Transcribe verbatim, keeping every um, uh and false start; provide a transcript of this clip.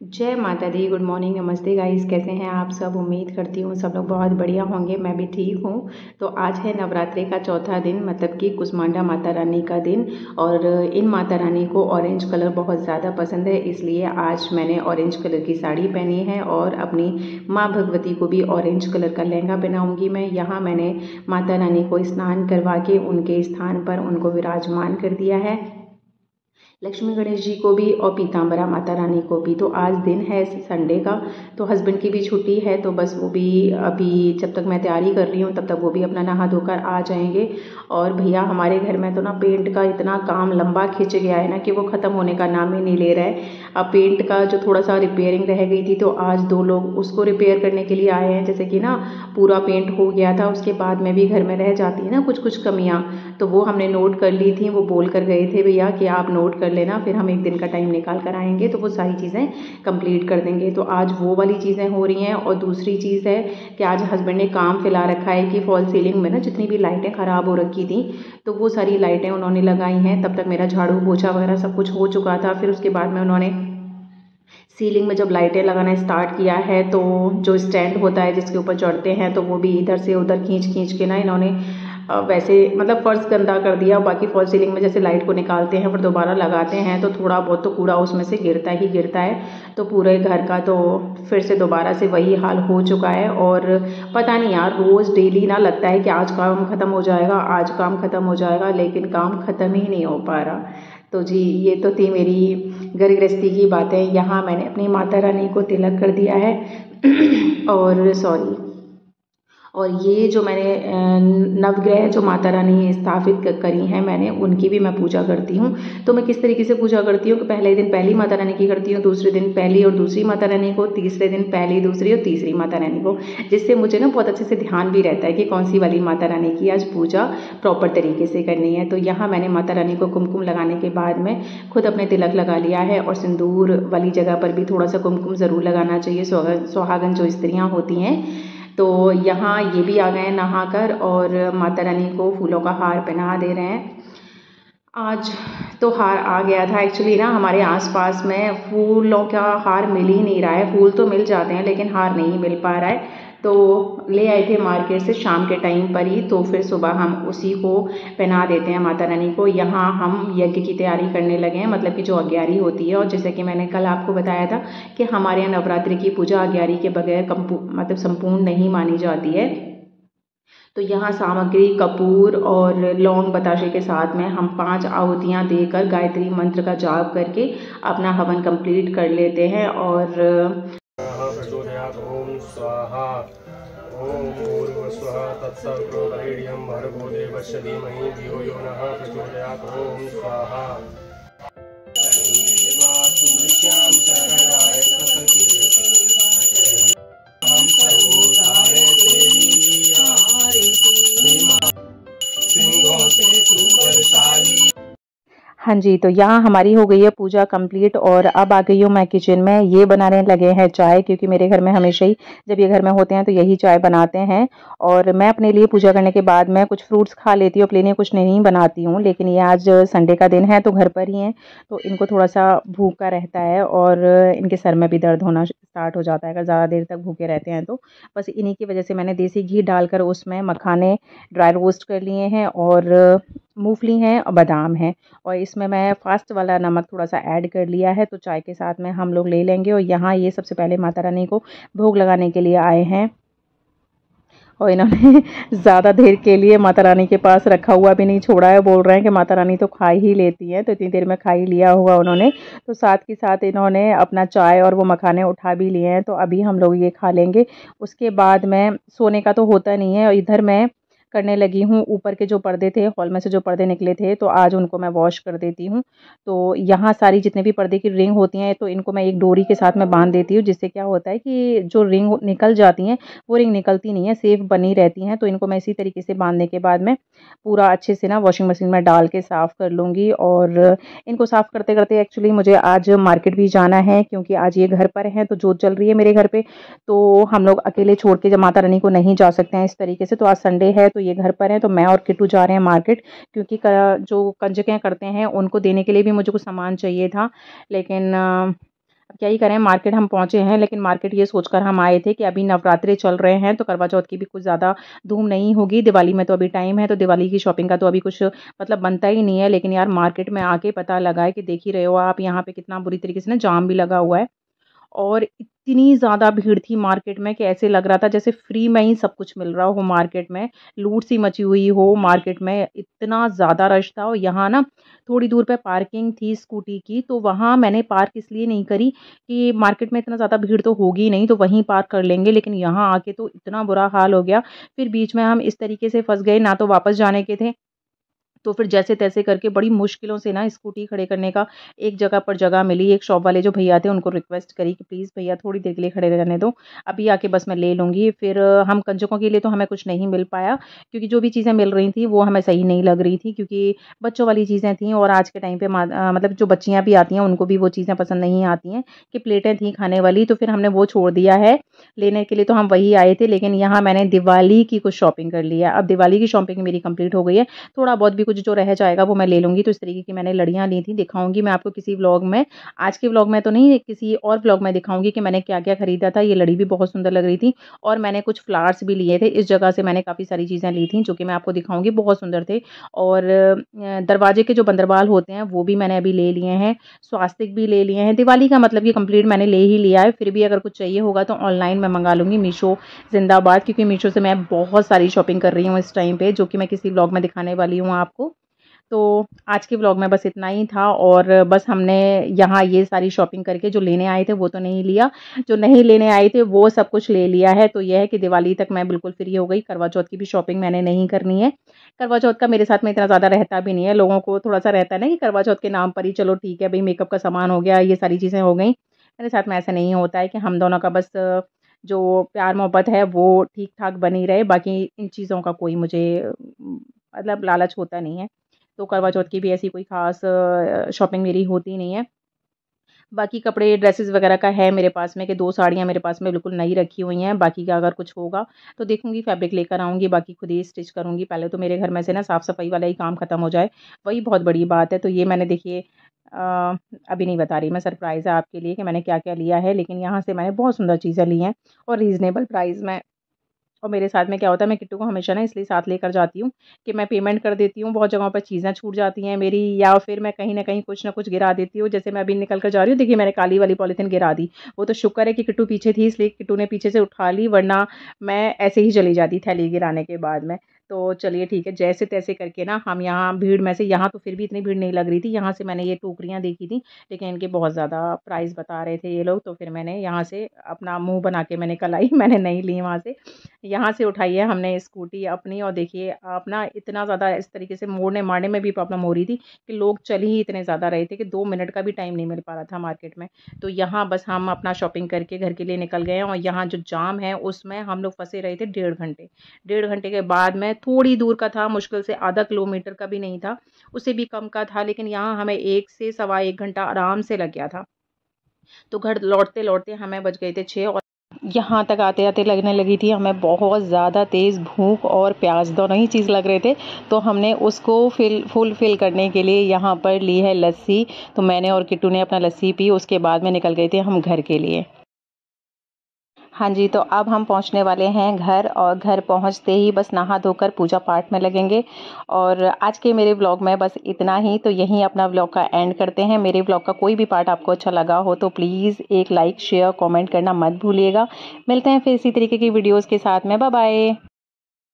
जय माता दी। गुड मॉर्निंग, नमस्ते गाइस। कैसे हैं आप सब? उम्मीद करती हूँ सब लोग बहुत बढ़िया होंगे। मैं भी ठीक हूँ। तो आज है नवरात्रि का चौथा दिन, मतलब कि कुसमांडा माता रानी का दिन। और इन माता रानी को ऑरेंज कलर बहुत ज़्यादा पसंद है, इसलिए आज मैंने ऑरेंज कलर की साड़ी पहनी है और अपनी माँ भगवती को भी ऑरेंज कलर का लहंगा पहनाऊँगी मैं। यहाँ मैंने माता रानी को स्नान करवा के उनके स्थान पर उनको विराजमान कर दिया है, लक्ष्मी गणेश जी को भी और पीताम्बरा माता रानी को भी। तो आज दिन है संडे का, तो हस्बैंड की भी छुट्टी है, तो बस वो भी अभी जब तक मैं तैयारी कर रही हूँ तब तक वो भी अपना नहा धोकर आ जाएंगे। और भैया हमारे घर में तो ना पेंट का इतना काम लंबा खिंच गया है ना कि वो ख़त्म होने का नाम ही नहीं ले रहा है। अब पेंट का जो थोड़ा सा रिपेयरिंग रह गई थी, तो आज दो लोग उसको रिपेयर करने के लिए आए हैं। जैसे कि ना पूरा पेंट हो गया था, उसके बाद में भी घर में रह जाती है ना कुछ कुछ कमियाँ, तो वो हमने नोट कर ली थी। वो बोल कर गए थे भैया कि आप नोट कर लेना, फिर हम एक दिन का टाइम निकाल कर आएंगे तो वो सारी चीज़ें कंप्लीट कर देंगे। तो आज वो वाली चीज़ें हो रही हैं। और दूसरी चीज़ है कि आज हस्बैंड ने काम फैला रखा है कि फॉल सीलिंग में ना जितनी भी लाइटें ख़राब हो रखी थी, तो वो सारी लाइटें उन्होंने लगाई हैं। तब तक मेरा झाड़ू पोछा वगैरह सब कुछ हो चुका था। फिर उसके बाद में उन्होंने सीलिंग में जब लाइटें लगाना स्टार्ट किया है, तो जो स्टैंड होता है जिसके ऊपर चढ़ते हैं, तो वो भी इधर से उधर खींच खींच के ना इन्होंने वैसे मतलब फर्श गंदा कर दिया। बाकी फॉल सीलिंग में जैसे लाइट को निकालते हैं फिर दोबारा लगाते हैं, तो थोड़ा बहुत तो कूड़ा उसमें से गिरता ही गिरता है। तो पूरे घर का तो फिर से दोबारा से वही हाल हो चुका है। और पता नहीं यार, रोज़ डेली ना लगता है कि आज काम ख़त्म हो जाएगा, आज काम ख़त्म हो जाएगा, लेकिन काम ख़त्म ही नहीं हो पा रहा। तो जी, ये तो थी मेरी घर गृहस्थी की बातें। यहाँ मैंने अपनी माता रानी को तिलक कर दिया है और सॉरी और ये जो मैंने नवग्रह जो माता रानी स्थापित करी हैं मैंने, उनकी भी मैं पूजा करती हूँ। तो मैं किस तरीके से पूजा करती हूँ कि पहले दिन पहली माता रानी की करती हूँ, दूसरे दिन पहली और दूसरी माता रानी को, तीसरे दिन पहली दूसरी और तीसरी माता रानी को, जिससे मुझे ना बहुत अच्छे से ध्यान भी रहता है कि कौन सी वाली माता रानी की आज पूजा प्रॉपर तरीके से करनी है। तो यहाँ मैंने माता रानी को कुमकुम लगाने के बाद में खुद अपने तिलक लगा लिया है। और सिंदूर वाली जगह पर भी थोड़ा सा कुमकुम ज़रूर लगाना चाहिए, सुहागन जो स्त्रियाँ होती हैं। तो यहाँ ये भी आ गए नहाकर और माता रानी को फूलों का हार पहना दे रहे हैं। आज तो हार आ गया था। एक्चुअली ना हमारे आसपास में फूलों का हार मिल ही नहीं रहा है। फूल तो मिल जाते हैं लेकिन हार नहीं मिल पा रहा है। तो ले आए थे मार्केट से शाम के टाइम पर ही, तो फिर सुबह हम उसी को पहना देते हैं माता रानी को। यहाँ हम यज्ञ की तैयारी करने लगे हैं, मतलब कि जो अग्यारी होती है। और जैसे कि मैंने कल आपको बताया था कि हमारे यहाँ नवरात्रि की पूजा अग्यारी के बगैर मतलब संपूर्ण नहीं मानी जाती है। तो यहाँ सामग्री कपूर और लौंग बताशे के साथ में हम पांच आहुतियाँ देकर गायत्री मंत्र का जाप करके अपना हवन कंप्लीट कर लेते हैं। और ओम स्वाहा ओम भूर्भुवस्सुः तत्सवितुर्वरेण्यं भर्गो देवस्य धीमहि धियो यो नः प्रचोदयात्। ओम स्वाहा हम सर्वोतारे तेरी सिंहों से तू बलशाली। हाँ जी, तो यहाँ हमारी हो गई है पूजा कंप्लीट और अब आ गई हूँ मैं किचन में। ये बनाने लगे हैं चाय, क्योंकि मेरे घर में हमेशा ही जब ये घर में होते हैं तो यही चाय बनाते हैं। और मैं अपने लिए पूजा करने के बाद मैं कुछ फ्रूट्स खा लेती हूँ, अपने लिए कुछ नहीं बनाती हूँ। लेकिन ये आज संडे का दिन है तो घर पर ही हैं, तो इनको थोड़ा सा भूखा रहता है और इनके सर में भी दर्द होना स्टार्ट हो जाता है अगर ज़्यादा देर तक भूखे रहते हैं। तो बस इन्हीं की वजह से मैंने देसी घी डालकर उसमें मखाने ड्राई रोस्ट कर लिए हैं और मूंगफली हैं और बादाम हैं। और इसमें मैं फास्ट वाला नमक थोड़ा सा ऐड कर लिया है, तो चाय के साथ में हम लोग ले लेंगे। और यहाँ ये सबसे पहले माता रानी को भोग लगाने के लिए आए हैं और इन्होंने ज़्यादा देर के लिए माता रानी के पास रखा हुआ भी नहीं छोड़ा है। बोल रहे हैं कि माता रानी तो खा ही लेती हैं, तो इतनी देर में खा ही लिया हुआ उन्होंने। तो साथ के साथ इन्होंने अपना चाय और वो मखाने उठा भी लिए हैं, तो अभी हम लोग ये खा लेंगे। उसके बाद में सोने का तो होता नहीं है, और इधर मैं करने लगी हूँ ऊपर के जो पर्दे थे, हॉल में से जो पर्दे निकले थे, तो आज उनको मैं वॉश कर देती हूँ। तो यहाँ सारी जितने भी पर्दे की रिंग होती हैं, तो इनको मैं एक डोरी के साथ में बांध देती हूँ, जिससे क्या होता है कि जो रिंग निकल जाती हैं वो रिंग निकलती नहीं है, सेफ बनी रहती हैं। तो इनको मैं इसी तरीके से बांधने के बाद में पूरा अच्छे से ना वॉशिंग मशीन में डाल के साफ़ कर लूँगी। और इनको साफ़ करते करते एक्चुअली मुझे आज मार्केट भी जाना है, क्योंकि आज ये घर पर हैं तो जोत जल रही है मेरे घर पर। तो हम लोग अकेले छोड़ के जब माता रानी को नहीं जा सकते हैं इस तरीके से। तो आज संडे है तो ये घर पर हैं, तो मैं और किट्टू जा रहे हैं मार्केट, क्योंकि जो कंजकें करते हैं उनको देने के लिए भी मुझे कुछ सामान चाहिए था। लेकिन अब क्या ही करें, मार्केट हम पहुँचे हैं, लेकिन मार्केट ये सोचकर हम आए थे कि अभी नवरात्रे चल रहे हैं तो करवा चौथ की भी कुछ ज़्यादा धूम नहीं होगी, दिवाली में तो अभी टाइम है, तो दिवाली की शॉपिंग का तो अभी कुछ मतलब बनता ही नहीं है। लेकिन यार मार्केट में आके पता लगा है कि देख ही रहे हो आप, यहाँ पे कितना बुरी तरीके से ना जाम भी लगा हुआ है और इतनी ज़्यादा भीड़ थी मार्केट में कि ऐसे लग रहा था जैसे फ्री में ही सब कुछ मिल रहा हो मार्केट में, लूट सी मची हुई हो मार्केट में, इतना ज़्यादा रश था। और यहाँ ना थोड़ी दूर पे पार्किंग थी स्कूटी की, तो वहाँ मैंने पार्क इसलिए नहीं करी कि मार्केट में इतना ज़्यादा भीड़ तो होगी नहीं, तो वहीं पार्क कर लेंगे, लेकिन यहाँ आके तो इतना बुरा हाल हो गया। फिर बीच में हम इस तरीके से फँस गए, ना तो वापस जाने के थे, तो फिर जैसे-तैसे करके बड़ी मुश्किलों से ना स्कूटी खड़े करने का एक जगह पर जगह मिली। एक शॉप वाले जो भैया थे उनको रिक्वेस्ट करी कि प्लीज़ भैया थोड़ी देर के लिए खड़े रहने दो, अभी आके बस मैं ले लूँगी। फिर हम कंजकों के लिए तो हमें कुछ नहीं मिल पाया, क्योंकि जो भी चीज़ें मिल रही थी वो हमें सही नहीं लग रही थी, क्योंकि बच्चों वाली चीज़ें थी और आज के टाइम पे मा अ, मतलब जो बच्चियाँ भी आती हैं उनको भी वो चीज़ें पसंद नहीं आती हैं कि प्लेटें थी खाने वाली, तो फिर हमने वो छोड़ दिया है। लेने के लिए तो हम वही आए थे, लेकिन यहाँ मैंने दिवाली की कुछ शॉपिंग कर ली है। अब दिवाली की शॉपिंग मेरी कंप्लीट हो गई है, थोड़ा बहुत भी कुछ जो रह जाएगा वो मैं ले लूँगी। तो इस तरीके की मैंने लड़ियाँ ली थी, दिखाऊँगी मैं आपको किसी व्लॉग में। आज के व्लॉग में तो नहीं, किसी और व्लॉग में दिखाऊँगी कि मैंने क्या-क्या खरीदा था। ये लड़ी भी बहुत सुंदर लग रही थी और मैंने कुछ फ्लावर्स भी लिए थे। इस जगह से मैंने काफ़ी सारी चीज़ें ली थी जो कि मैं आपको दिखाऊँगी, बहुत सुंदर थे। और अ, दरवाजे के जो बंदरबाल होते हैं वो भी मैंने अभी ले लिए हैं, स्वास्तिक भी ले लिए हैं। दिवाली का मतलब ये कंप्लीट मैंने ले ही लिया है, फिर भी अगर कुछ चाहिए होगा तो ऑनलाइन मैं मंगा लूँगी। मीशो ज़िंदाबाद, क्योंकि मीशो से मैं बहुत सारी शॉपिंग कर रही हूँ इस टाइम पे, जो कि मैं किसी व्लॉग में दिखाने वाली हूँ आपको। तो आज के व्लॉग में बस इतना ही था और बस हमने यहाँ ये सारी शॉपिंग करके जो लेने आए थे वो तो नहीं लिया, जो नहीं लेने आए थे वो सब कुछ ले लिया है। तो यह है कि दिवाली तक मैं बिल्कुल फ्री हो गई, करवा चौथ की भी शॉपिंग मैंने नहीं करनी है। करवा चौथ का मेरे साथ में इतना ज़्यादा रहता भी नहीं है, लोगों को थोड़ा-सा रहता है ना कि करवा चौथ के नाम पर ही चलो ठीक है भई, मेकअप का सामान हो गया, ये सारी चीज़ें हो गई। मेरे साथ में ऐसा नहीं होता है, कि हम दोनों का बस जो प्यार मोहब्बत है वो ठीक-ठाक बनी रहे, बाकी इन चीज़ों का कोई मुझे उम, मतलब लालच होता नहीं है। तो करवा चौथ की भी ऐसी कोई ख़ास अ, शॉपिंग मेरी होती नहीं है। बाकी कपड़े, ड्रेसेस वग़ैरह का है मेरे पास में कि दो साड़ियाँ मेरे पास में बिल्कुल नई रखी हुई हैं, बाकी का अगर कुछ होगा तो देखूँगी, फैब्रिक लेकर आऊँगी, बाकी खुद ही स्टिच करूँगी। पहले तो मेरे घर में से ना साफ़-सफ़ाई वाला ही काम ख़त्म हो जाए, वही बहुत बड़ी बात है। तो ये मैंने देखिए अ, अभी नहीं बता रही मैं, सरप्राइज़ है आपके लिए कि मैंने क्या-क्या लिया है, लेकिन यहाँ से मैंने बहुत सुंदर चीज़ें ली हैं और रीज़नेबल प्राइस में। और मेरे साथ में क्या होता है, मैं किट्टू को हमेशा ना इसलिए साथ लेकर जाती हूँ कि मैं पेमेंट कर देती हूँ, बहुत जगहों पर चीज़ें छूट जाती हैं मेरी, या फिर मैं कहीं न कहीं कुछ न कुछ गिरा देती हूँ। जैसे मैं अभी निकल कर जा रही हूँ, देखिए मैंने काली वाली पॉलीथीन गिरा दी। वो तो शुक्र है कि किट्टू पीछे थी, इसलिए किट्टू ने पीछे से उठा ली, वरना मैं ऐसे ही चली जाती थैली गिराने के बाद में। तो चलिए ठीक है, जैसे-तैसे करके ना हम यहाँ भीड़ में से, यहाँ तो फिर भी इतनी भीड़ नहीं लग रही थी, यहाँ से मैंने ये टोकरियाँ देखी थी, लेकिन इनके बहुत ज़्यादा प्राइस बता रहे थे ये लोग, तो फिर मैंने यहाँ से अपना मुँह बना के मैंने कल आई, मैंने नहीं ली वहाँ से। यहाँ से उठाई है हमने स्कूटी अपनी, और देखिए आप ना, इतना ज़्यादा इस तरीके से मोड़ने-मारने में भी प्रॉब्लम हो रही थी कि लोग चल ही इतने ज़्यादा रहे थे कि दो मिनट का भी टाइम नहीं मिल पा रहा था मार्केट में। तो यहाँ बस हम अपना शॉपिंग करके घर के लिए निकल गए हैं, और यहाँ जो जाम है उसमें हम लोग फँसे रहे थे डेढ़ घंटे। डेढ़ घंटे के बाद में, थोड़ी दूर का था, मुश्किल से आधा किलोमीटर का भी नहीं था, उससे भी कम का था, लेकिन यहाँ हमें एक से सवा एक घंटा आराम से लग गया था। तो घर लौटते-लौटते हमें बज गए थे छह, और यहाँ तक आते-आते लगने लगी थी हमें बहुत ज़्यादा तेज़ भूख और प्यास, दोनों ही चीज़ लग रहे थे। तो हमने उसको फिल फुलफ़िल करने के लिए यहाँ पर ली है लस्सी। तो मैंने और किट्टू ने अपना लस्सी पी, उसके बाद में निकल गए थे हम घर के लिए। हाँ जी, तो अब हम पहुँचने वाले हैं घर, और घर पहुँचते ही बस नहा धोकर पूजा पाठ में लगेंगे। और आज के मेरे व्लॉग में बस इतना ही, तो यहीं अपना व्लॉग का एंड करते हैं। मेरे व्लॉग का कोई भी पार्ट आपको अच्छा लगा हो तो प्लीज़ एक लाइक, शेयर, कमेंट करना मत भूलिएगा। मिलते हैं फिर इसी तरीके की वीडियोज़ के साथ में। Bye bye.